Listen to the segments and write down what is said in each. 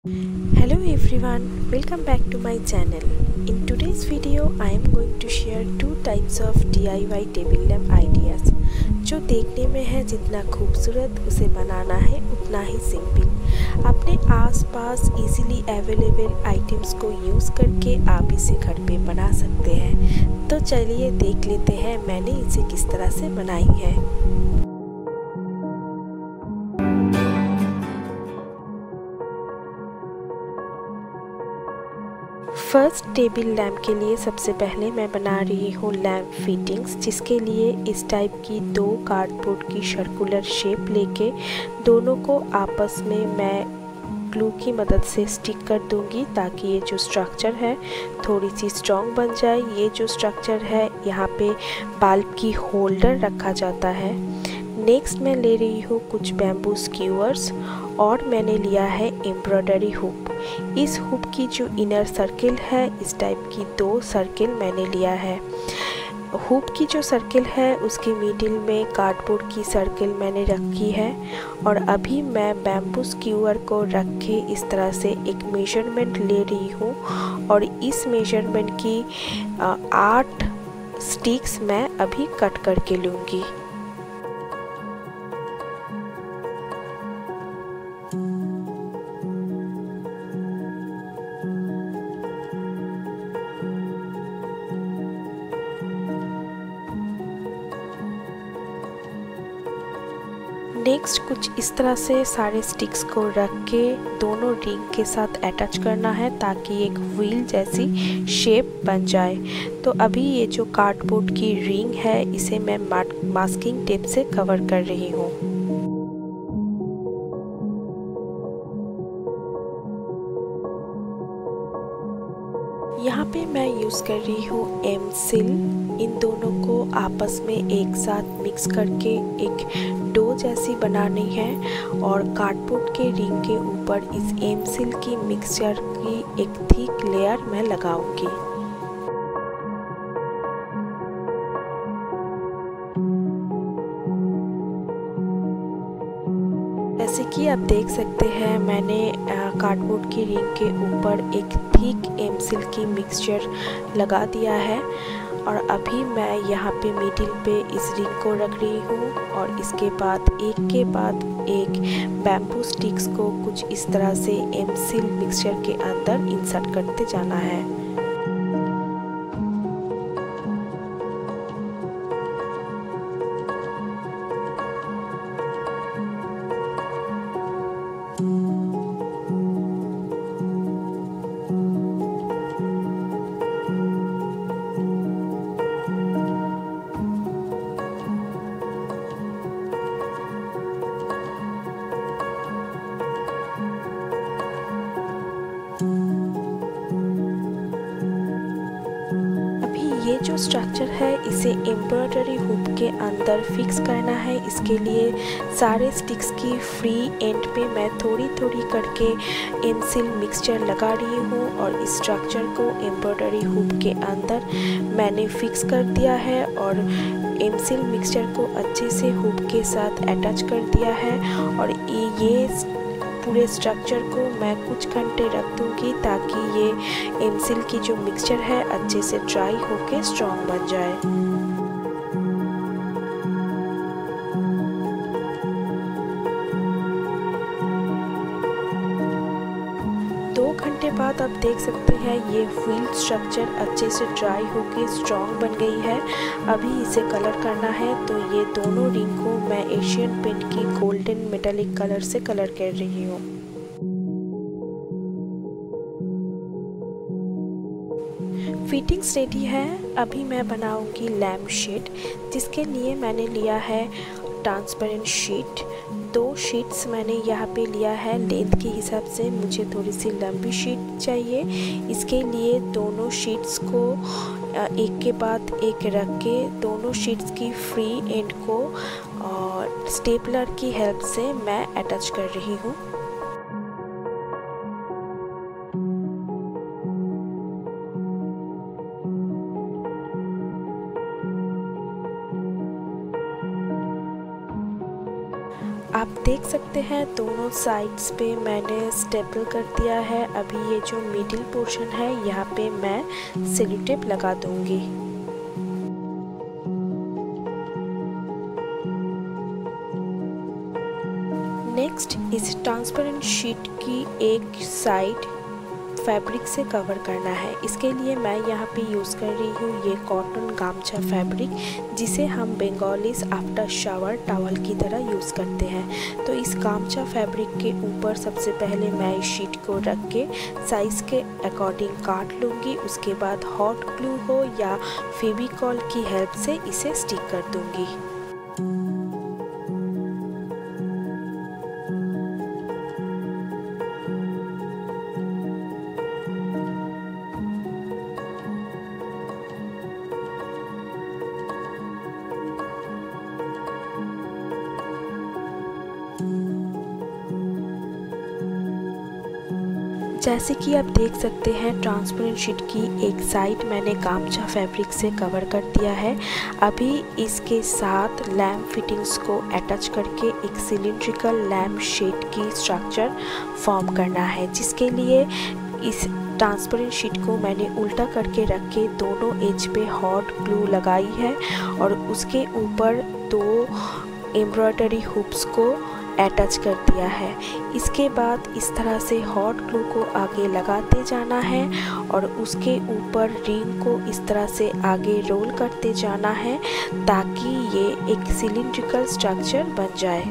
Hello everyone, welcome back to my channel. In today's video, I am going to share two types of DIY table lamp ideas जो देखने में है जितना खूबसूरत उसे बनाना है उतना ही सिंपल। अपने आसपास इजीली अवेलेबल आइटम्स को यूज़ करके आप इसे घर पे बना सकते हैं। तो चलिए देख लेते हैं मैंने इसे किस तरह से बनाई है। फर्स्ट टेबल लैम्प के लिए सबसे पहले मैं बना रही हूँ लैम्प फिटिंग्स, जिसके लिए इस टाइप की दो कार्डबोर्ड की सर्कुलर शेप लेके दोनों को आपस में मैं ग्लू की मदद से स्टिक कर दूंगी ताकि ये जो स्ट्रक्चर है थोड़ी सी स्ट्रॉन्ग बन जाए। ये जो स्ट्रक्चर है यहाँ पे बल्ब की होल्डर रखा जाता है। नेक्स्ट मैं ले रही हूँ कुछ बैम्बू स्क्यूअर्स और मैंने लिया है एम्ब्रॉयडरी हुक। इस हुक की जो इनर सर्किल है इस टाइप की दो सर्किल मैंने लिया है। हुक की जो सर्किल है उसके मिडिल में कार्डबोर्ड की सर्किल मैंने रखी है और अभी मैं बैम्बू स्क्यूअर को रख के इस तरह से एक मेजरमेंट ले रही हूँ और इस मेजरमेंट की 8 स्टिक्स मैं अभी कट करके लूँगी। नेक्स्ट कुछ इस तरह से सारे स्टिक्स को रख के दोनों रिंग के साथ अटैच करना है ताकि एक व्हील जैसी शेप बन जाए। तो अभी ये जो कार्डबोर्ड की रिंग है इसे मैं मास्किंग टेप से कवर कर रही हूँ। यहाँ पे मैं यूज़ कर रही हूँ एम-सिल। इन दोनों को आपस में एक साथ मिक्स करके एक डो जैसी बनानी है और कार्डबोर्ड के रिंग के ऊपर इस एम-सिल की मिक्सचर की एक थिक लेयर मैं लगाऊंगी। जैसे कि आप देख सकते हैं मैंने कार्डबोर्ड की रिंग के ऊपर एक थिक एम-सिल की मिक्सचर लगा दिया है और अभी मैं यहाँ पे मिडिल पे इस रिंग को रख रही हूँ और इसके बाद एक के बाद एक बैम्बू स्टिक्स को कुछ इस तरह से एम-सिल मिक्सचर के अंदर इंसर्ट करते जाना है। ये जो स्ट्रक्चर है इसे एम्ब्रॉयडरी हुक के अंदर फिक्स करना है। इसके लिए सारे स्टिक्स की फ्री एंड पे मैं थोड़ी थोड़ी करके एम-सिल मिक्सचर लगा रही हूँ और इस स्ट्रक्चर को एम्ब्रॉयडरी हुक के अंदर मैंने फिक्स कर दिया है और एम-सिल मिक्सचर को अच्छे से हुक के साथ अटैच कर दिया है और ये पूरे स्ट्रक्चर को मैं कुछ घंटे रख दूंगी ताकि ये एम-सिल की जो मिक्सचर है अच्छे से ड्राई होके स्ट्रॉन्ग बन जाए। 2 घंटे बाद आप देख सकते हैं ये व्हील स्ट्रक्चर अच्छे से ड्राई होके स्ट्रॉन्ग बन गई है। अभी इसे कलर करना है तो ये दोनों रिंग को मैं एशियन पेंट की गोल्डन मेटालिक कलर से कलर कर रही हूँ। फिटिंग्स रेडी है। अभी मैं बनाऊंगी लैम्प शेड, जिसके लिए मैंने लिया है ट्रांसपेरेंट शीट। 2 शीट्स मैंने यहाँ पे लिया है। लेंथ के हिसाब से मुझे थोड़ी सी लंबी शीट चाहिए। इसके लिए दोनों शीट्स को एक के बाद एक रख के दोनों शीट्स की फ्री एंड को स्टेपलर की हेल्प से मैं अटैच कर रही हूँ। आप देख सकते हैं दोनों साइड्स पे मैंने स्टेपल कर दिया है। अभी ये जो मिडिल पोर्शन है यहाँ पे मैं सेलो टेप लगा दूंगी। नेक्स्ट इस ट्रांसपेरेंट शीट की एक साइड फैब्रिक से कवर करना है। इसके लिए मैं यहाँ पे यूज़ कर रही हूँ ये कॉटन गामछा फैब्रिक, जिसे हम बंगालीज आफ्टर शावर टॉवल की तरह यूज़ करते हैं। तो इस गामछा फैब्रिक के ऊपर सबसे पहले मैं इस शीट को रख के साइज़ के अकॉर्डिंग काट लूँगी। उसके बाद हॉट ग्लू हो या फेविकॉल की हेल्प से इसे स्टिक कर दूँगी। जैसे कि आप देख सकते हैं ट्रांसपेरेंट शीट की एक साइड मैंने गामछा फैब्रिक से कवर कर दिया है। अभी इसके साथ लैम्प फिटिंग्स को अटैच करके एक सिलिंड्रिकल लैम्प शेड की स्ट्रक्चर फॉर्म करना है, जिसके लिए इस ट्रांसपेरेंट शीट को मैंने उल्टा करके रख के दोनों एज पे हॉट ग्लू लगाई है और उसके ऊपर 2 एम्ब्रॉयडरी हुक्स को अटैच कर दिया है। इसके बाद इस तरह से हॉट ग्लू को आगे लगाते जाना है और उसके ऊपर रिंग को इस तरह से आगे रोल करते जाना है ताकि ये एक सिलिंड्रिकल स्ट्रक्चर बन जाए।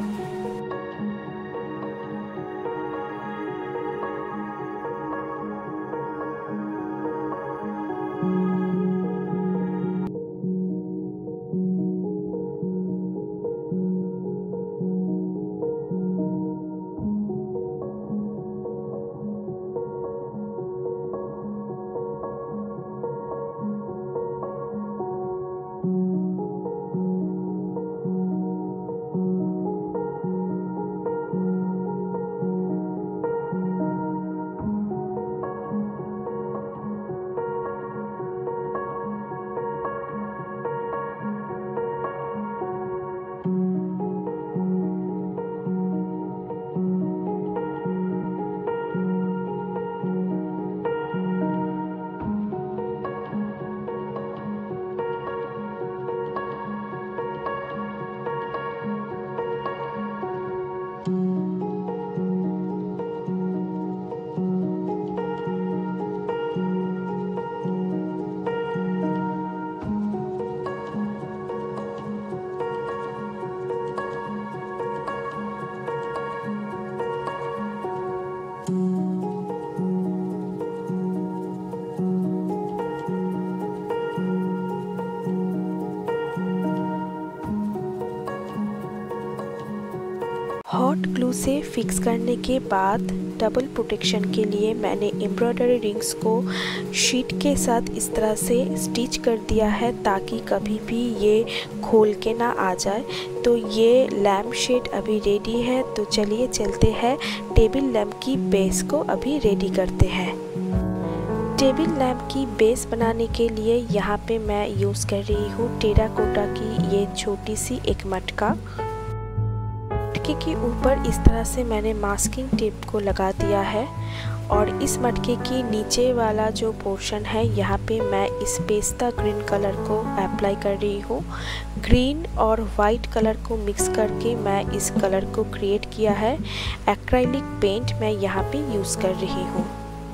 हॉट ग्लू से फिक्स करने के बाद डबल प्रोटेक्शन के लिए मैंने एम्ब्रॉयडरी रिंग्स को शीट के साथ इस तरह से स्टिच कर दिया है ताकि कभी भी ये खोल के ना आ जाए। तो ये लैम्प शेड अभी रेडी है। तो चलिए चलते हैं टेबल लैम्प की बेस को अभी रेडी करते हैं। टेबल लैम्प की बेस बनाने के लिए यहाँ पे मैं यूज़ कर रही हूँ टेराकोटा की ये छोटी सी एक मटका। मटके के ऊपर इस तरह से मैंने मास्किंग टेप को लगा दिया है और इस मटके की नीचे वाला जो पोर्शन है यहाँ पे मैं इस पेस्ता ग्रीन कलर को अप्लाई कर रही हूँ। ग्रीन और वाइट कलर को मिक्स करके मैं इस कलर को क्रिएट किया है। एक्रेलिक पेंट मैं यहाँ पे यूज़ कर रही हूँ।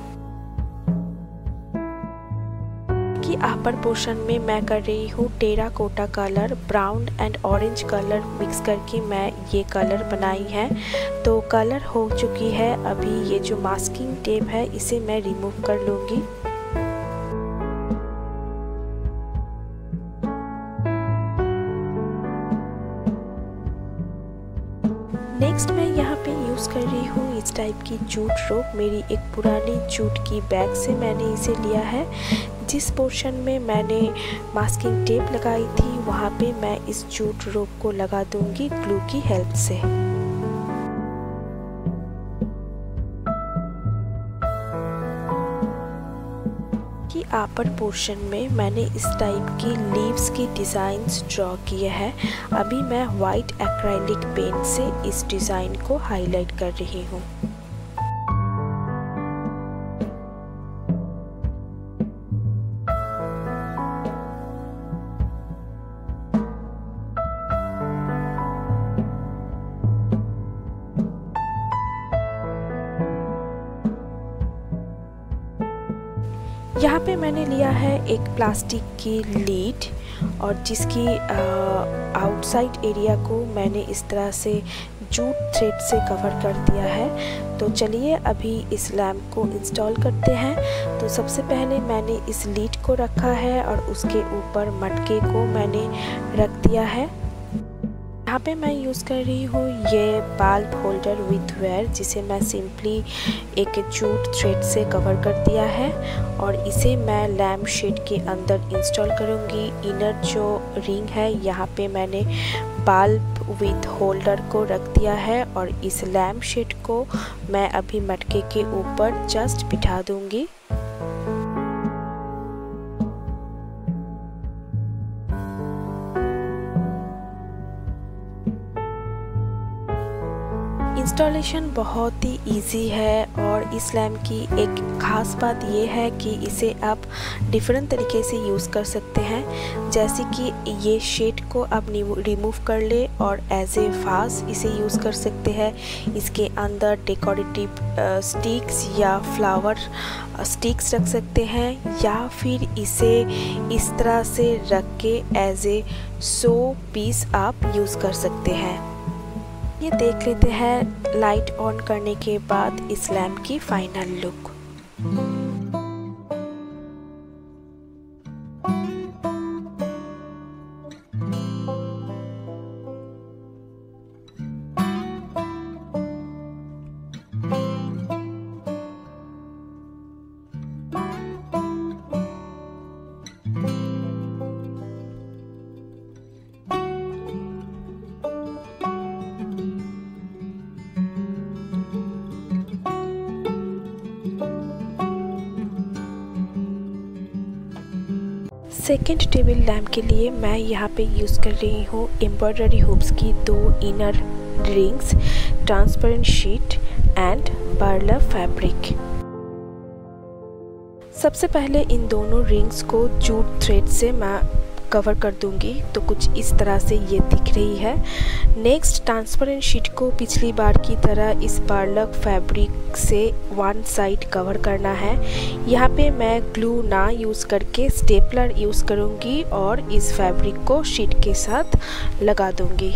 की अपर पोर्शन में मैं कर रही हूँ terracotta colour, brown and orange colour mix करके मैं ये कलर बनाई है। तो कलर हो चुकी है। अभी ये जो मास्किंग टेप है इसे मैं रिमूव कर लूँगी। नेक्स्ट मैं यहाँ पे यूज़ कर रही हूँ इस टाइप की जूट रोप। मेरी एक पुरानी जूट की बैग से मैंने इसे लिया है। जिस पोर्शन में मैंने मास्किंग टेप लगाई थी वहाँ पे मैं इस जूट रोप को लगा दूंगी ग्लू की हेल्प से। कि की अपर पोर्शन में मैंने इस टाइप की लीव्स की डिज़ाइंस ड्रॉ किए हैं। अभी मैं वाइट एक्रेलिक पेंट से इस डिज़ाइन को हाईलाइट कर रही हूँ। यहाँ पे मैंने लिया है एक प्लास्टिक की लीड और जिसकी आउटसाइड एरिया को मैंने इस तरह से जूट थ्रेड से कवर कर दिया है। तो चलिए अभी इस लैम्प को इंस्टॉल करते हैं। तो सबसे पहले मैंने इस लीड को रखा है और उसके ऊपर मटके को मैंने रख दिया है। यहाँ पे मैं यूज़ कर रही हूँ ये बल्ब होल्डर विथ वेयर, जिसे मैं सिंपली एक जूट थ्रेड से कवर कर दिया है और इसे मैं लैम्प शेड के अंदर इंस्टॉल करूँगी। इनर जो रिंग है यहाँ पे मैंने बल्ब विथ होल्डर को रख दिया है और इस लैम्प शेड को मैं अभी मटके के ऊपर जस्ट बिठा दूँगी। इंस्टॉलेशन बहुत ही इजी है और इस लैम्प की एक ख़ास बात ये है कि इसे आप डिफरेंट तरीके से यूज़ कर सकते हैं। जैसे कि ये शेड को आप रिमूव कर ले और एज ए वास इसे यूज़ कर सकते हैं। इसके अंदर डेकोरेटिव स्टिक्स या फ्लावर स्टिक्स रख सकते हैं या फिर इसे इस तरह से रख के एज ए शो पीस आप यूज़ कर सकते हैं। ये देख लेते हैं लाइट ऑन करने के बाद इस लैम्प की final look. Second table lamp के लिए मैं यहाँ पे यूज़ कर रही हूँ एम्ब्रॉयडरी हुप्स की 2 inner rings, transparent sheet and burlap fabric. सबसे पहले इन दोनों रिंग्स को जूट थ्रेड से मैं कवर कर दूंगी, तो कुछ इस तरह से ये दिख रही है। नेक्स्ट ट्रांसपेरेंट शीट को पिछली बार की तरह इस बर्लप फैब्रिक से वन साइड कवर करना है। यहाँ पे मैं ग्लू ना यूज़ करके स्टेपलर यूज़ करूँगी और इस फैब्रिक को शीट के साथ लगा दूँगी।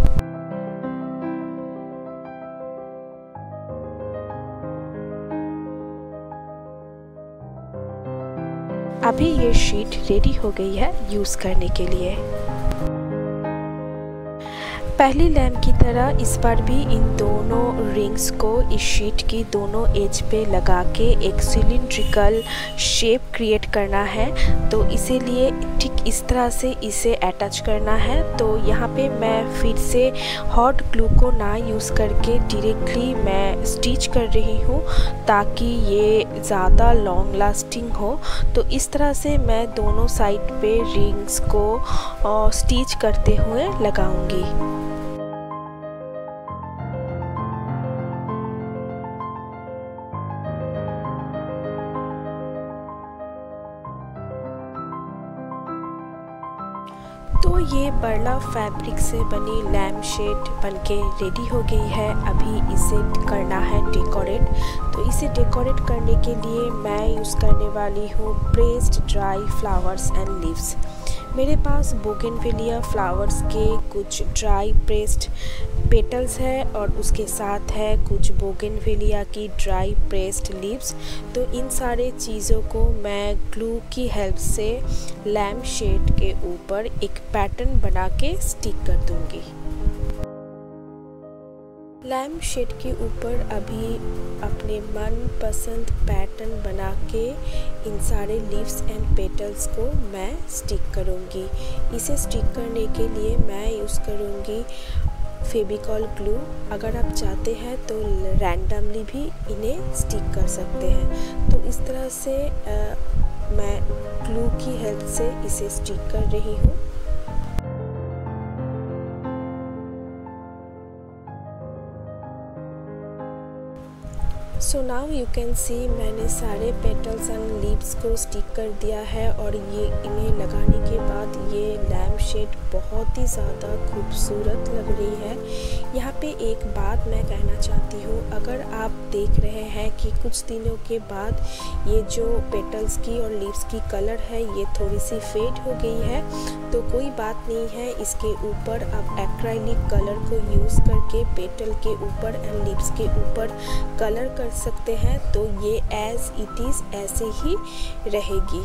अभी ये शीट रेडी हो गई है यूज़ करने के लिए। पहली लैम्प की तरह इस बार भी इन दोनों रिंग्स को इस शीट की दोनों एज पे लगा के एक सिलिंड्रिकल शेप क्रिएट करना है। तो इसीलिए ठीक इस तरह से इसे अटैच करना है। तो यहाँ पे मैं फिर से हॉट ग्लू को ना यूज़ करके डायरेक्टली मैं स्टिच कर रही हूँ ताकि ये ज़्यादा लॉन्ग लास्टिंग हो। तो इस तरह से मैं दोनों साइड पे रिंग्स को स्टिच करते हुए लगाऊंगी। तो ये बर्लप फैब्रिक से बनी लैम्प शेड बनके रेडी हो गई है। अभी इसे करना है डेकोरेट। तो इसे डेकोरेट करने के लिए मैं यूज़ करने वाली हूँ pressed dry flowers and leaves. मेरे पास बोगनविलिया फ्लावर्स के कुछ ड्राई प्रेस्ड पेटल्स है और उसके साथ है कुछ बोगनविलिया की ड्राई प्रेस्ड लीव्स। तो इन सारे चीज़ों को मैं ग्लू की हेल्प से लैम्प शेड के ऊपर एक पैटर्न बना के स्टिक कर दूंगी। लैम्प शेड के ऊपर अभी अपने मनपसंद पैटर्न बना के इन सारे लीव्स एंड पेटल्स को मैं स्टिक करूँगी। इसे स्टिक करने के लिए मैं यूज़ करूँगी फेविकॉल ग्लू। अगर आप चाहते हैं तो रैंडमली भी इन्हें स्टिक कर सकते हैं। तो इस तरह से मैं ग्लू की हेल्प से इसे स्टिक कर रही हूँ। So now you can see मैंने सारे पेटल्स एंड लीव्स को स्टिक कर दिया है और ये इन्हें लगाने के बाद ये लैम्प शेड बहुत ही ज़्यादा खूबसूरत लग रही है। यहाँ पे एक बात मैं कहना चाहती हूँ, अगर आप देख रहे हैं कि कुछ दिनों के बाद ये जो पेटल्स की और लीव्स की कलर है ये थोड़ी सी फेड हो गई है, तो कोई बात नहीं है। इसके ऊपर आप एक्राइलिक कलर को यूज़ करके पेटल के ऊपर एंड लीव्स के ऊपर कलर कर सकते हैं, तो ये एज इट इज़ ऐसे ही रहेगी।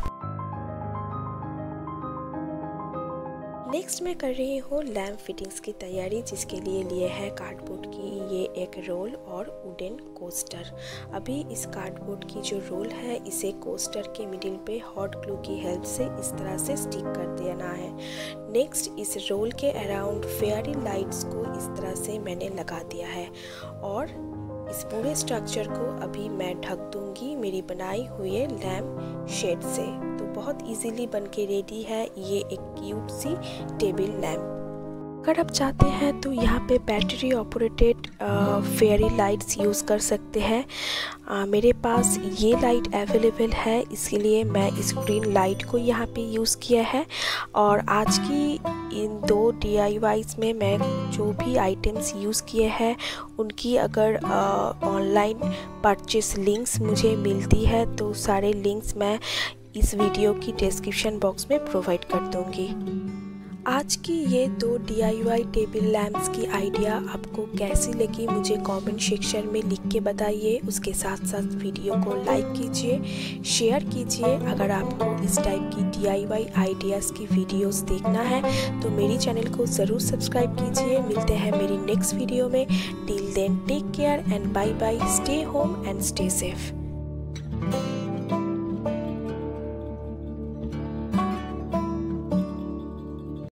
नेक्स्ट मैं कर रही हूँ लैम्प फिटिंग्स की तैयारी, जिसके लिए लिए है कार्डबोर्ड की ये एक रोल और वुडन कोस्टर। अभी इस कार्डबोर्ड की जो रोल है इसे कोस्टर के मिडिल पे हॉट ग्लू की हेल्प से इस तरह से स्टिक कर देना है। नेक्स्ट इस रोल के अराउंड फेयरी लाइट्स को इस तरह से मैंने लगा दिया है और इस पूरे स्ट्रक्चर को अभी मैं ढक दूंगी मेरी बनाई हुई लैम्प शेड से। तो बहुत इजीली बनके रेडी है ये एक क्यूट सी टेबल लैम्प। अगर आप चाहते हैं तो यहाँ पे battery operated fairy lights use कर सकते हैं। मेरे पास ये लाइट अवेलेबल है, इसलिए मैं इस ग्रीन लाइट को यहाँ पे यूज़ किया है। और आज की इन 2 DIYs में मैं जो भी आइटम्स यूज़ किए हैं उनकी अगर ऑनलाइन परचेस लिंक्स मुझे मिलती है तो सारे लिंक्स मैं इस वीडियो की डिस्क्रिप्शन बॉक्स में प्रोवाइड कर दूँगी। आज की ये 2 DIY टेबल लैम्प्स की आइडिया आपको कैसी लगी मुझे कमेंट सेक्शन में लिख के बताइए। उसके साथ साथ वीडियो को लाइक कीजिए, शेयर कीजिए। अगर आपको इस टाइप की DIY आइडियाज़ की वीडियोस देखना है तो मेरी चैनल को ज़रूर सब्सक्राइब कीजिए। मिलते हैं मेरी नेक्स्ट वीडियो में। Till then take care and bye bye. Stay home and stay safe.